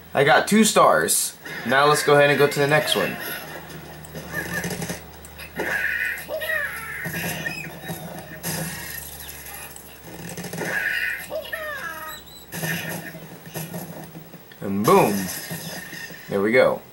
I got 2 stars. Now let's go ahead and go to the next one. And boom. There we go.